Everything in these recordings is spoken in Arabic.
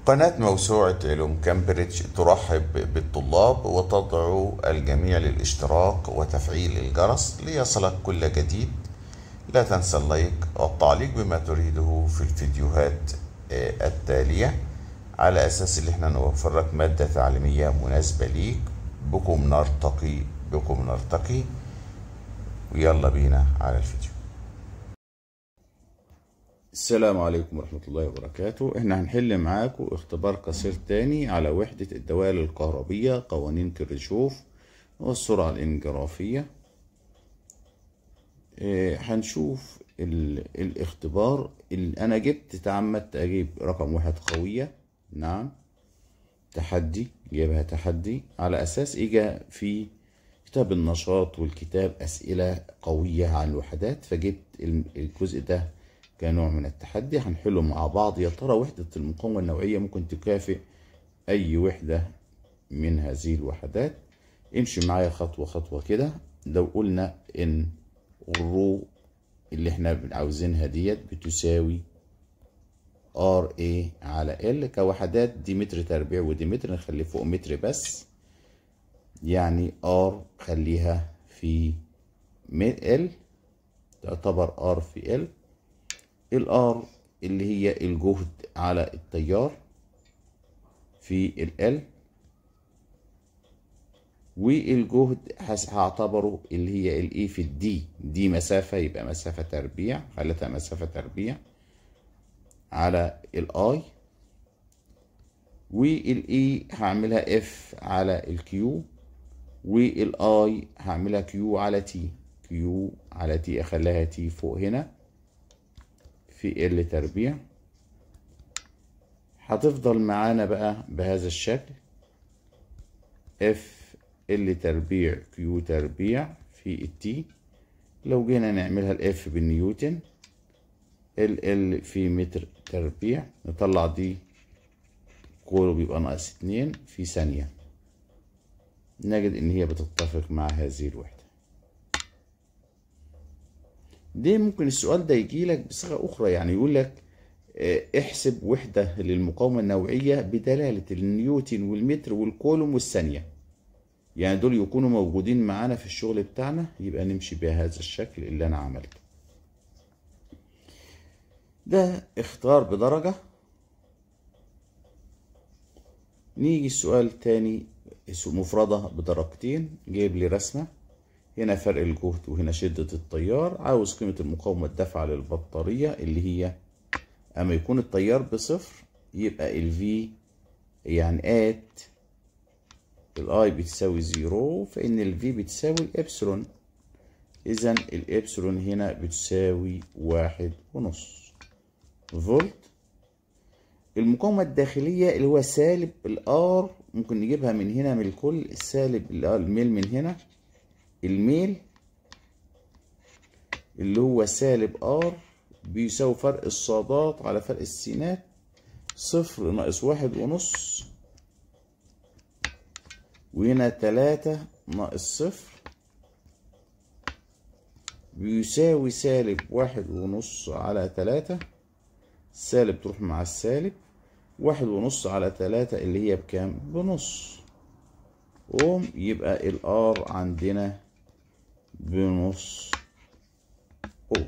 قناة موسوعة علوم كامبريدج ترحب بالطلاب وتدعو الجميع للاشتراك وتفعيل الجرس ليصلك كل جديد. لا تنسى اللايك والتعليق بما تريده في الفيديوهات التالية، على أساس إن احنا نوفر لك مادة تعليمية مناسبة ليك. بكم نرتقي ويلا بينا على الفيديو. السلام عليكم ورحمة الله وبركاته. احنا هنحل معاكم اختبار قصير تاني على وحدة الدوال الكهربية، قوانين كيرشوف والسرعة الانجرافية. هنشوف الاختبار اللي انا تعمدت اجيب رقم واحد قوية. نعم، تحدي، جايبها تحدي على اساس اجا في كتاب النشاط والكتاب اسئلة قوية عن الوحدات، فجبت الجزء ده كنوع من التحدي. هنحله مع بعض. يا ترى وحدة المقاومة النوعية ممكن تكافئ أي وحدة من هذه الوحدات؟ امشي معايا خطوة خطوة كده. لو قلنا إن الرو اللي احنا عاوزينها ديت بتساوي ار اي على ال كوحدات، دي متر تربيع ودي متر، نخلي فوق متر بس، يعني ار خليها في ال، تعتبر ار في ال. الار اللي هي الجهد على التيار في ال، والجهد هعتبره اللي هي الاي في الدي، دي مسافة يبقى مسافة تربيع، خلتها مسافة تربيع على الاي، والاي هعملها اف على الكيو، والاي هعملها كيو على تي، كيو على تي اخليها تي فوق هنا في ال تربيع. هتفضل معانا بقى بهذا الشكل، اف ال تربيع كيو تربيع في التي. لو جينا نعملها الاف بالنيوتن، ال في متر تربيع، نطلع دي كله بيبقى ناقص 2 في ثانية، نجد ان هي بتتفق مع هذه الوحدة دي. ممكن السؤال ده يجيلك بصيغة اخرى، يعني يقول لك احسب وحدة للمقاومة النوعية بدلالة النيوتن والمتر والكولوم والثانية، يعني دول يكونوا موجودين معانا في الشغل بتاعنا، يبقى نمشي بهذا الشكل اللي انا عملته ده. اختار بدرجة. نيجي السؤال تاني، مفردة بدرجتين، جايب لي رسمة، هنا فرق الجهد وهنا شدة التيار. عاوز قيمة المقاومة الدافعة للبطارية اللي هي اما يكون التيار بصفر يبقى الفي يعني ات الاي بتساوي 0، فان الفي بتساوي الابسلون، اذا الابسلون هنا بتساوي 1.5 فولت. المقاومة الداخلية اللي هو سالب الار، ممكن نجيبها من هنا من الكل، السالب الميل من هنا، الميل اللي هو سالب ار بيساوي فرق الصادات على فرق السينات، 0 ناقص 1.5، وهنا 3 ناقص 0 بيساوي سالب 1.5 على 3، السالب تروح مع السالب، 1.5 على 3 اللي هي بكام؟ بنص اوم، يبقى الار عندنا بنص اوم.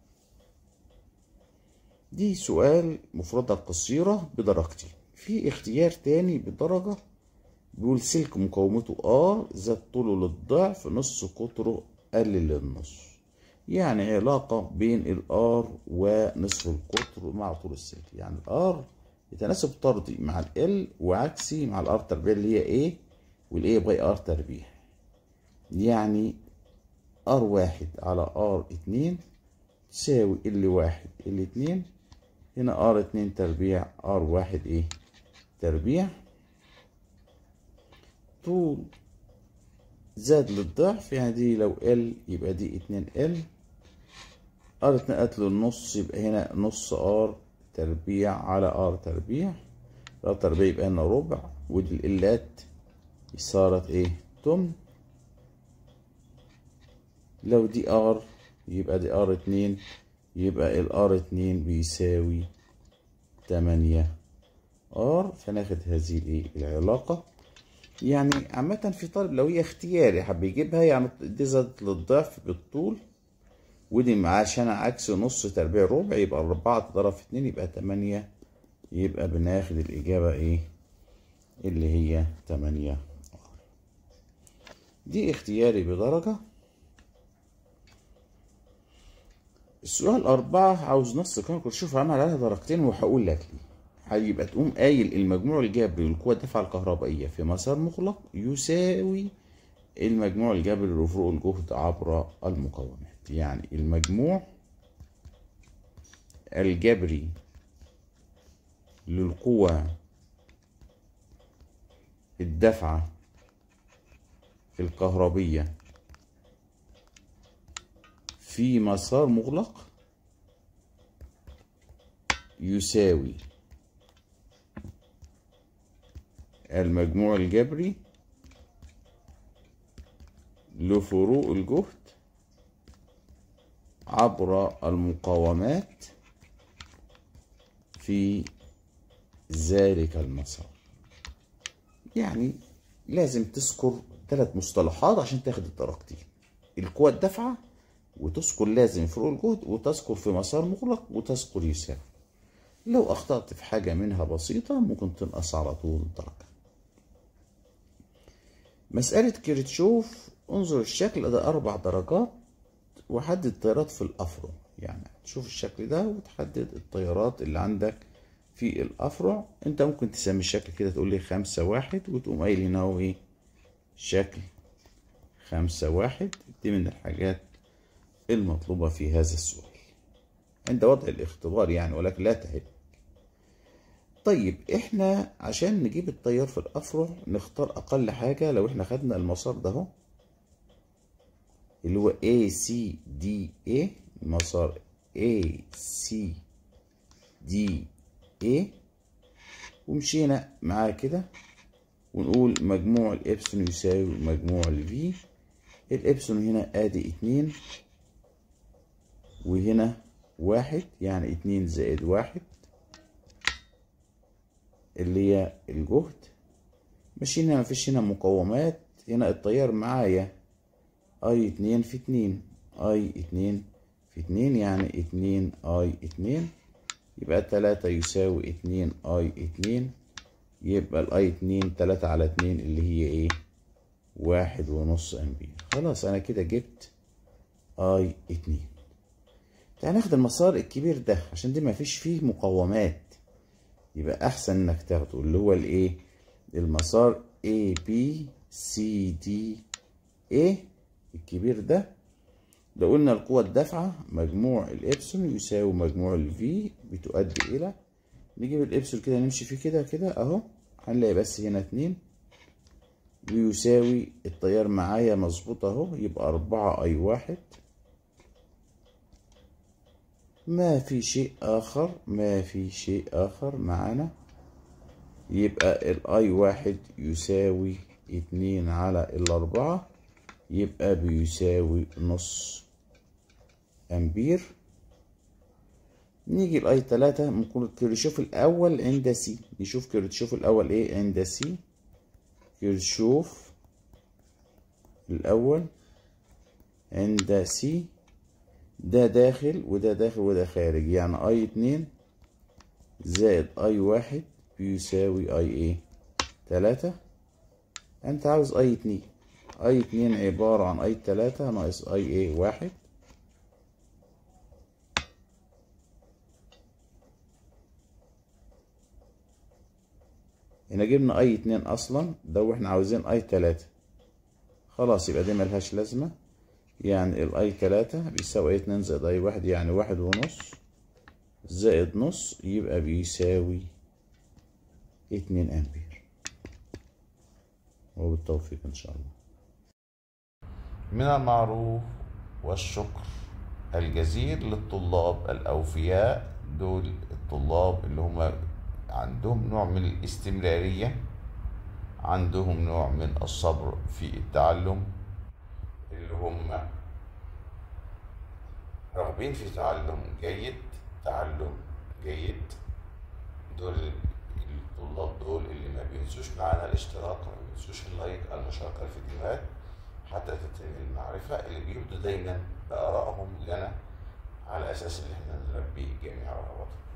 دي سؤال مفردة قصيرة بدرجتين. في اختيار تاني بدرجة، بيقول سلك مقاومته ار زاد طوله للضعف نص قطره قلل للنص، يعني علاقة بين الار ونصف القطر مع طول السلك، يعني الار يتناسب طردي مع ال وعكسي مع الار تربيع اللي هي ايه، والايه باي ار تربيع، يعني ار واحد على ار اتنين تساوي ال واحد ال اتنين، هنا ار اتنين تربيع ار واحد ايه تربيع. طول زاد للضعف، يعني دي لو ال يبقى دي 2 ال، ار اتنقلت للنص يبقى هنا نص ار تربيع على ار تربيع، ار تربيع يبقى هنا ربع، ودي الالات صارت ايه؟ تمن. لو دي ار يبقى دي ار اتنين، يبقى الار اتنين بيساوي 8 ار، فناخد هذه الايه العلاقة. يعني عامة في طالب لو هي اختياري حب يجيبها، يعني دي زادت للضعف بالطول، ودي عشان عكس نص تربيع ربع، يبقى 4 تضرب في 2 يبقى 8، يبقى بناخد الإجابة ايه اللي هي 8. دي اختياري بدرجة. السؤال 4 عاوز نص كونكور، شوف عمل عليها درجتين وهقول لك ليه. هيبقى تقوم قايل المجموع الجبري للقوة الدافعة الكهربائية في مسار مغلق يساوي المجموع الجبري لفروق الجهد عبر المقاومات. يعني المجموع الجبري للقوة الدافعة الكهربية في مسار مغلق يساوي المجموع الجبري لفروق الجهد عبر المقاومات في ذلك المسار. يعني لازم تذكر 3 مصطلحات عشان تاخد الدرجتين: القوة الدافعة، وتذكر لازم فروق الجهد، وتذكر في مسار مغلق، وتذكر يساوي. لو أخطأت في حاجة منها بسيطة ممكن تنقص على طول درجة. مسألة كيرتشوف، انظر الشكل ده 4 درجات وحدد التيارات في الأفرع. يعني تشوف الشكل ده وتحدد التيارات اللي عندك في الأفرع. انت ممكن تسمي الشكل كده تقول لي 5 1 وتقوم قايل هنا هو ايه شكل 5 1. دي من الحاجات المطلوبة في هذا السؤال عند وضع الاختبار يعني، ولكن لا تهب. طيب احنا عشان نجيب التيار في الأفرع نختار أقل حاجة. لو احنا خدنا المسار ده اهو اللي هو ACDA، مسار ACDA، ومشينا معاه كده ونقول مجموع الإبسلون يساوي مجموع الفي. الإبسلون هنا آدي 2 وهنا 1، يعني 2 زائد 1 اللي هي الجهد. مشينا مفيش هنا مقاومات. هنا التيار معايا اي 2 في 2، اي 2 في 2 يعني 2 اي 2، يبقى 3 يساوي 2 اي 2، يبقى الاي 2 3 على 2 اللي هي ايه 1.5 امبير. خلاص انا كده جبت اي 2. تعال ناخد المسار الكبير ده عشان دي مفيش فيه مقاومات، يبقى احسن انك تاخده اللي هو الايه المسار ABCDA الكبير ده. لو قلنا القوة الدافعة مجموع الإبسلون يساوي مجموع الفي، بتؤدي إلى نجيب الإبسلون كده نمشي فيه كده كده أهو، هنلاقي بس هنا 2 ويساوي التيار معايا مظبوط أهو، يبقى 4 أي 1. ما في شيء آخر معانا، يبقى الأي 1 يساوي 2 على 4، يبقى بيساوي نص أمبير. نيجي الأي 3 ممكن كيرشوف الأول عند سي، نشوف كيرشوف الأول إيه عند سي. كيرشوف الأول عند سي، ده داخل وده داخل وده خارج، يعني أي 2 زائد أي 1 بيساوي أي إيه 3. أنت عاوز أي 2، أي 2 عبارة عن أي 3 ناقص أي إيه 1. هنا جبنا أي 2 أصلا ده وإحنا عاوزين أي 3، خلاص يبقى دي ملهاش لازمة. يعني الأي 3 بيساوي أي 2 زائد أي 1، يعني 1.5 زائد نص يبقى بيساوي 2 أمبير. وبالتوفيق إن شاء الله. من المعروف والشكر الجزيل للطلاب الأوفياء، دول الطلاب اللي هم عندهم نوع من الاستمرارية، عندهم نوع من الصبر في التعلم، اللي هم راغبين في تعلم جيد. دول بينسوش معانا الاشتراك، ما بينسوش اللايك، المشاركة، الفيديوهات، حتى تتم المعرفة اللي بيبدوا دايما بآرائهم لنا على أساس إن احنا نلبي جميع رغباتهم.